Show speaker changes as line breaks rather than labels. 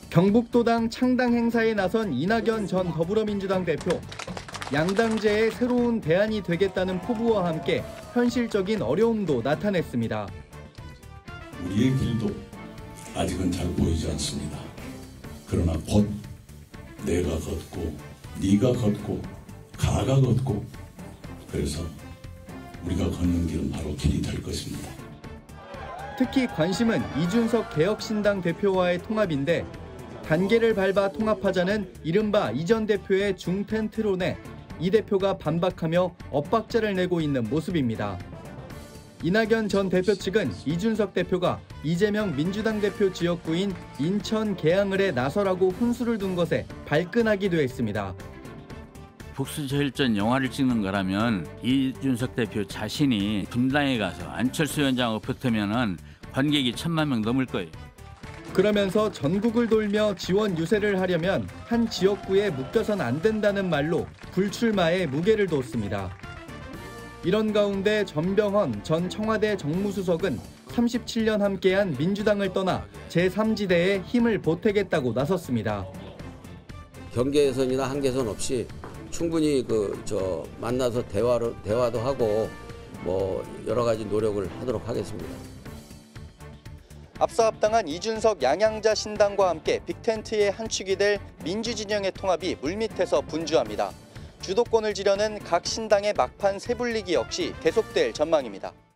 경북도당 창당 행사에 나선 이낙연 전 더불어민주당 대표. 양당제의 새로운 대안이 되겠다는 포부와 함께 현실적인 어려움도 나타냈습니다.
우리의 길도 아직은 잘 보이지 않습니다. 그러나 곧 내가 걷고 네가 걷고 가가 걷고 그래서 우리가 걷는 길은 바로 길이 될 것입니다.
특히 관심은 이준석 개혁신당 대표와의 통합인데 단계를 밟아 통합하자는 이른바 이 전 대표의 중텐트론에 이 대표가 반박하며 엇박자를 내고 있는 모습입니다. 이낙연 전 대표 측은 이준석 대표가 이재명 민주당 대표 지역구인 인천 계양을에 나서라고 훈수를 둔 것에 발끈하기도 했습니다.
북수저일전 영화를 찍는 거라면 이준석 대표 자신이 분당에 가서 안철수 위원장하고 붙으면 관객이 1,000만 명 넘을 거예요.
그러면서 전국을 돌며 지원 유세를 하려면 한 지역구에 묶여선 안 된다는 말로 불출마에 무게를 뒀습니다. 이런 가운데 전병헌 전 청와대 정무수석은 37년 함께한 민주당을 떠나 제3지대에 힘을 보태겠다고 나섰습니다.
경계선이나 한계선 없이 충분히 만나서 대화도 하고 여러 가지 노력을 하도록 하겠습니다.
앞서 합당한 이준석 양양자 신당과 함께 빅텐트의 한 축이 될 민주진영의 통합이 물밑에서 분주합니다. 주도권을 지려는 각 신당의 막판 세불리기 역시 계속될 전망입니다.